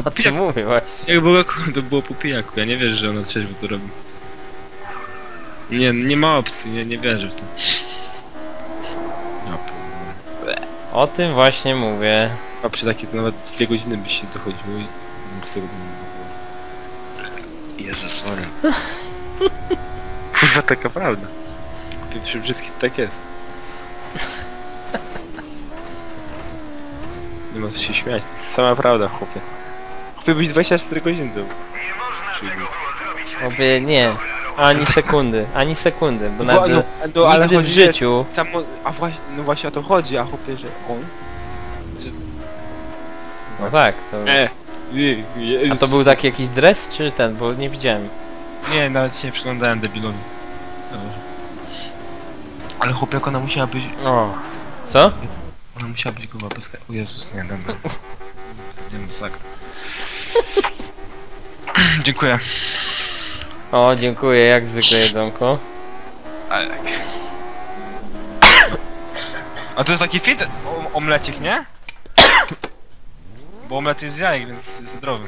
O czym mówię właśnie. Jak było, to było po pijaku, ja nie wierzę, że ona trzeźwo to robi. Nie ma opcji, nie wierzę w to. Ja pierdolę. O tym właśnie mówię. A przy takiej to nawet 2 godziny by się dochodziło i nic z tego by nie było. Jezus Maria. Kurwa, taka prawda. Pierwszy brzydki tak jest. Nie ma co się śmiać, to jest sama prawda, chłopie. Chłopie byś 24 godziny to. Mówię nie. Ani sekundy, bo nawet ale nigdy w chodzi, życiu. A właśnie, no właśnie o to chodzi, a chłopie, że on... No tak, to... A to był taki jakiś dres, czy ten? Bo nie widziałem. Nie, nawet się nie przyglądałem debilowi. Ale chłopie, jak ona musiała być... O. Co? Ona musiała być goła bez... O Jezus, nie, dobra. Nie wiem, sakra. Dziękuję. O, dziękuję, jak zwykle jedzonko. A to jest taki fit omlecik, nie? Bo omlet jest z jajek, więc jest zdrowy.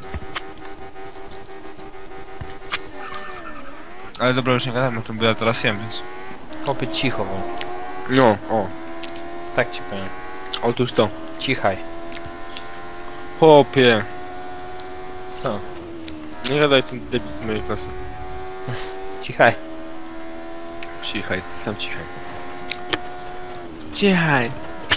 Ale dobra, już nie gadamy o tym, bo ja teraz jem, więc... Chłopie, cicho bądź. No, o. Tak ci powiem. Otóż to. Cichaj. Chłopie. Co? Nie gadaj ten debil z mojej klasy. Cichaj. Cichaj, ty sam cichaj. Cichaj.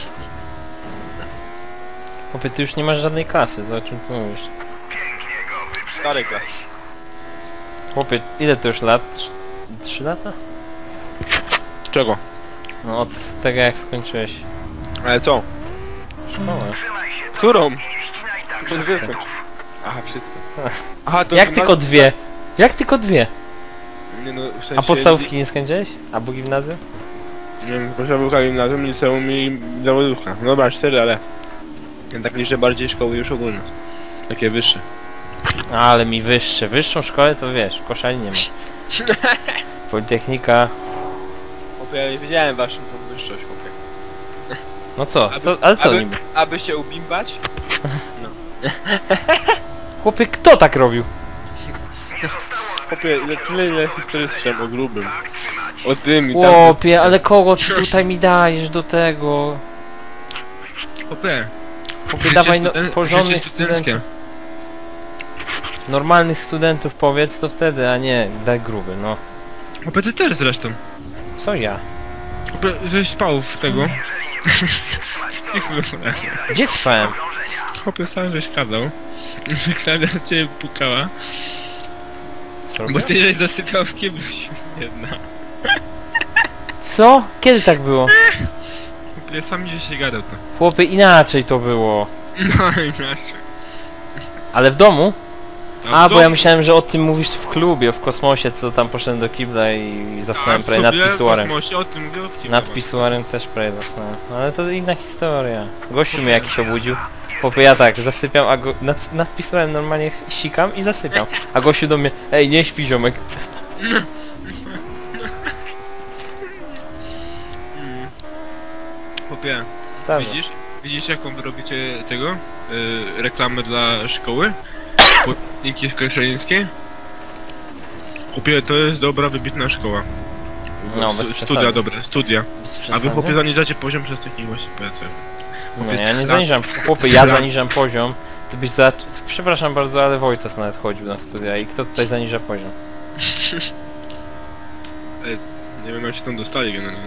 Chłopie, ty już nie masz żadnej klasy, za o czym ty mówisz? Starej klasy. Chłopie, ile to już lat? 3 lata? Czego? No od tego jak skończyłeś Ale co? szkołę. Którą? Wszystko. Aha, wszystko. Aha, to Jak tylko 2? Jak tylko 2? Nie no, w sensie... A podstawówki nie skończyłeś? Albo gimnazjum? Nie wiem, podstawówka, gimnazjum, liceum i zawodówka. No dobra, 4, ale... Ja tak liczę bardziej szkoły już ogólne. Takie wyższe. Ale mi wyższe. Wyższą szkołę to wiesz, w Koszali nie ma. Politechnika. Chłopie, ja nie wiedziałem waszą tą wyższość, chłopie. No co? Ale co niby? Aby się ubimbać? Chłopie, kto tak robił? Chłopie, ile historii słyszałem o grubym. O tym i tam. Chłopie, ale kogo ty tutaj mi dajesz do tego? Chłopie. Chłopie, dawaj no, porządnych studentów. Normalnych studentów powiedz, to wtedy, a nie daj gruby, no. Chłopie, ty też zresztą. Co ja? Chłopie, żeś spał w tego. Gdzie spałem? Chłopie, sam żeś kazał. Że Klaudia na ciebie pukała. Co Bo robię? ty żeś zasypiał w kiblu jedna. Co? Kiedy tak było? Chłopie, sam żeś się gadał to. Chłopie, inaczej to było. No inaczej. Ale w domu? A A, bo ja myślałem, że o tym mówisz w klubie, w kosmosie, co tam poszedłem do kibla i zasnąłem prawie nad pisuarem. O tym mówię w kiblu. Nad pisuarem też prawie zasnąłem. Ale to inna historia. Gościu mnie jakiś obudził. Chłopie, ja tak, zasypiam, a nad pisuarem normalnie sikam i zasypiam. A gościu do mnie, ej, nie śpi ziomek. Chłopie, Stawy. widzisz jaką wy robicie tego? Reklamę dla szkoły? Linki koszalińskiej? Chłopie, to jest dobra, wybitna szkoła. No, bez przesady. Studia dobre, studia. Bez A wy przesady. chłopie zaniżacie poziom przez takich właśnie PC. No, ja nie zaniżam, chłopie, ja zaniżam poziom. Ty byś za... Przepraszam bardzo, ale Wojtas nawet chodził na studia i kto tutaj zaniża poziom? Nie wiem jak się tam dostali generalnie.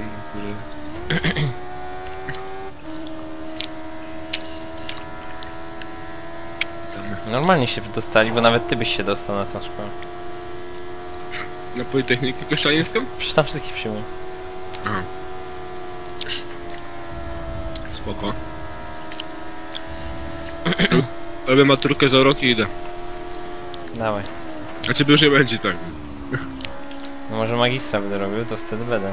Normalnie się dostali, bo nawet ty byś się dostał na tą szkołę. Na Politechnikę Koszalińską? Przecież tam wszystkich przyjmują. Aha. Spoko. Robię maturkę za rok i idę. Dawaj. A ciebie już nie będzie tak. No może magistra będę robił, to wtedy będę.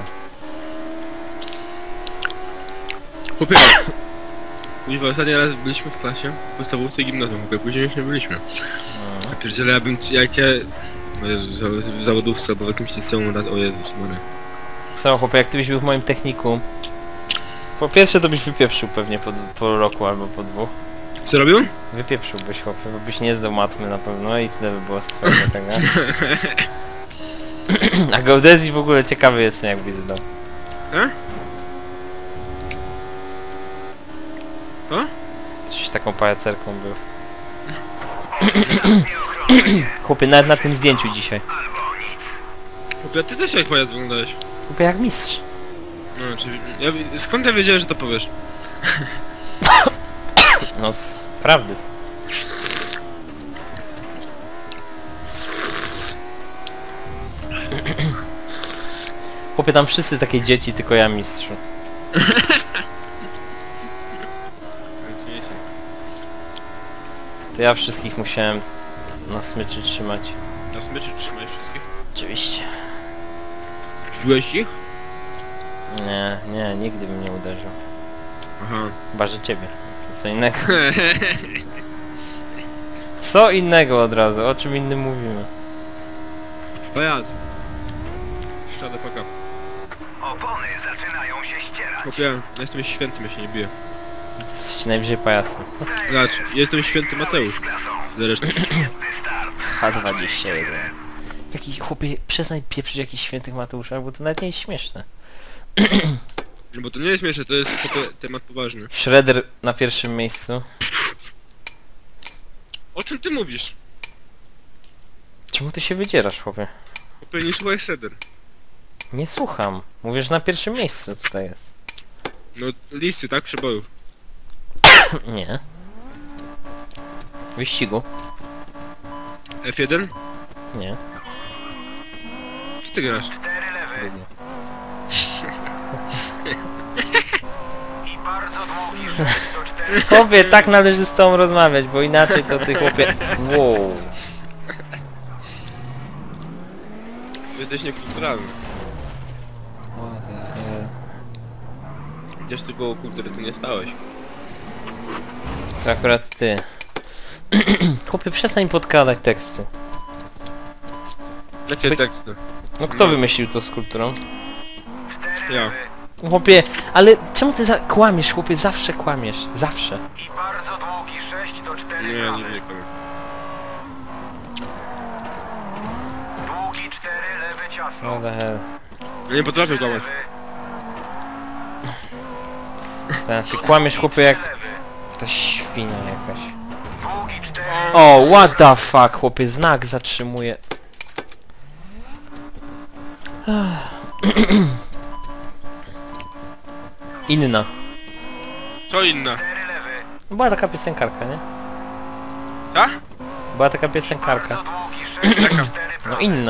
Chłopie, ostatni raz byliśmy w klasie, w podstawówce i gimnazjum, chłopie, później już nie byliśmy. No. A pierdziele, ja bym, jak ja... O Jezu, w zawodówce, bo w jakimś liceum raz, o Jezus Mary. Co chłopie, jak ty byś był w moim technikum? Po pierwsze to byś wypieprzył pewnie po roku albo po 2. Co robią? Wypieprzyłbyś, chłopie, bo byś nie zdał matmy na pewno i tyle by było z twojego tego. A geodezji w ogóle ciekawy jestem, jakbyś zdał. O? Coś taką pajacerką był. Chłopie, nawet na tym zdjęciu dzisiaj. Chłopie, ty też jak pajac wyglądałeś. Chłopie, jak mistrz. No, czyli... skąd ja wiedziałem, że to powiesz? No z prawdy. Chłopie, tam wszyscy takie dzieci, tylko ja mistrzu. To ja wszystkich musiałem na smyczy trzymać. Na smyczy trzymałeś wszystkich? Oczywiście. Biłeś ich? Nie, nigdy bym nie uderzył. Aha. Chyba, że ciebie. To co innego. Co innego od razu, o czym innym mówimy. Pajac. Szczadę paka. Opony zaczynają się ścierać. Chłopie, ja jestem świętym, ja się nie biję. Jesteś najwyżej pajacem. Zobacz, jestem święty Mateusz. Zresztą. H21. Jakiś chłopie, przestań pieprzyć jakichś świętych Mateusza, bo to nawet nie jest śmieszne. No bo to nie jest śmieszne, to jest temat poważny. Shredder na pierwszym miejscu. O czym ty mówisz? Czemu ty się wydzierasz, chłopie? Chłopie, nie słuchaj Shredder. Nie słucham. Mówisz, na pierwszym miejscu tutaj jest. No, listy, tak? Przebojów. Nie. Wyścigu? F1? Nie. Co ty grasz? 4 lewy Gówno. i bardzo długi 6 do 4. Chłopie, tak należy z tobą rozmawiać, bo inaczej to ty, chłopie... Wow. Jesteś niekulturalny. Chociaż ty koło kultury tu nie stałeś. To akurat ty. Chłopie, przestań podkradać teksty. Jakie teksty? No kto wymyślił to z kulturą? 4 Ja. lewy Chłopie, ale czemu ty kłamiesz, chłopie? Zawsze kłamiesz. Zawsze. i bardzo długi 6 do 4 Nie, prawy. nie wiem. Długi 4 lewy ciasno. What the hell. Ja nie potrafię kłamać. Ty kłamiesz, chłopie, jak Lewy. ta świnia jakaś. Długi 4 O, what the fuck, chłopie, znak zatrzymuje. Inna. Co inna? lewy. Była taka piosenkarka, nie? Co? Była taka piosenkarka. Bardzo długi 6 do 4 No prawy. inna.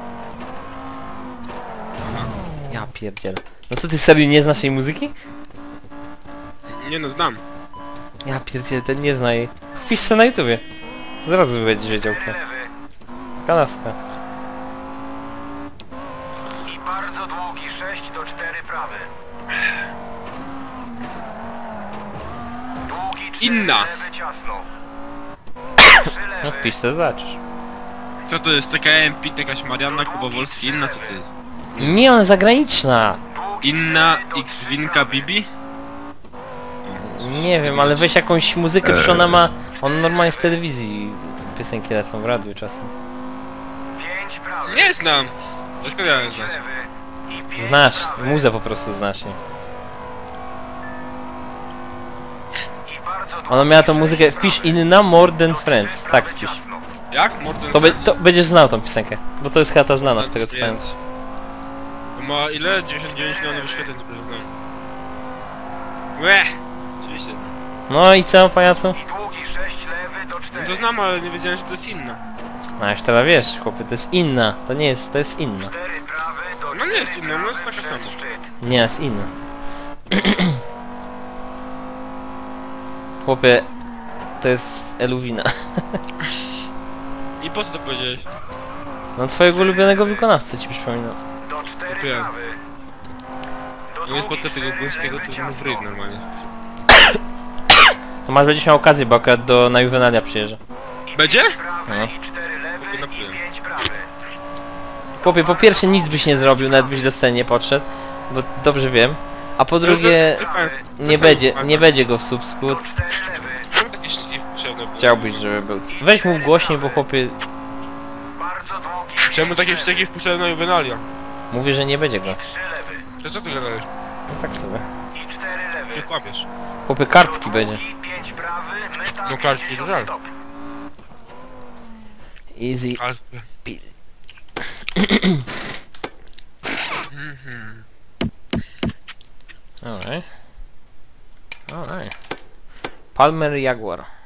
Ja pierdzielę. No co, ty serio nie znasz jej muzyki? Nie no, znam. Ja pierdzielę, ten nie zna jej. Wpisz se na YouTubie. Zaraz będziesz wiedział. Lewy Kanaska. i bardzo długi 6 do 4 prawy. Długi 4 Inna. lewy ciasno. 3 No lewy. wpisz se, zobaczysz. Co to jest? Taka MP, jakaś Marianna Kubowolski, inna co to jest? Nie, ona zagraniczna. Długi Inna 4 do X-Winka Bibi? Nie wiem, ale weź jakąś muzykę, przecież ona ma... On normalnie w telewizji piosenki lecą, w radiu czasem. 5 prawy. Nie znam! To skąd ja znam? Lewy i 5 Znasz, prawy. muzę po prostu znasz jej. I bardzo Ona miała tą muzykę, wpisz Inna More Than Friends, tak wpisz. ciasno. Jak? Morten To będziesz znał tą piosenkę, bo to jest chyba ta znana z tego co pamiętam. Ma ile? 99 milionów wyświetleń, dobrze znam. Łe! Oczywiście. No i co, pajacu? I długi 6 lewy do No 4. to znam, ale nie wiedziałem, że to jest inna. No już teraz wiesz, chłopie, to jest inna. To nie jest, to jest inna. 4 prawy do No nie jest 4 inna, no jest prawy taka przez sama. szczyt. Nie, jest inna. Chłopie, to jest Eluwina. I po co to powiedziałeś? No twojego ulubionego wykonawcy ci przypominam. Do 4 Kupiłem. prawy. Do Jak nie długi spotkał tego 4 górskiego, to lewy bym w ryj ciasno. normalnie. To masz będziesz miał okazję, bo akurat na Juvenalia przyjeżdża. Będzie? Prawy No. i 4 lewy i Napiłem. 5 prawy. Chłopie, po pierwsze nic byś nie zrobił, nawet byś do sceny nie podszedł, bo dobrze wiem. A po drugie, nie będzie go w Subsku. Do 4 lewy. Czemu takie Chciałbyś, żeby był... Weź mu głośniej, bo chłopie... Bardzo długi. Czemu takie ścieki wpuszczają na Juvenalia? Mówi, że nie będzie go. 3 lewy. To co ty gadałeś? No tak sobie. I 4 lewy. Ty kłamiesz. Chłopie, kartki będzie. Długi, 5 prawy. Meta No kartki, 50 to tak. stop. Easy. Ale... Alright. Alright. Palmer Jaguar.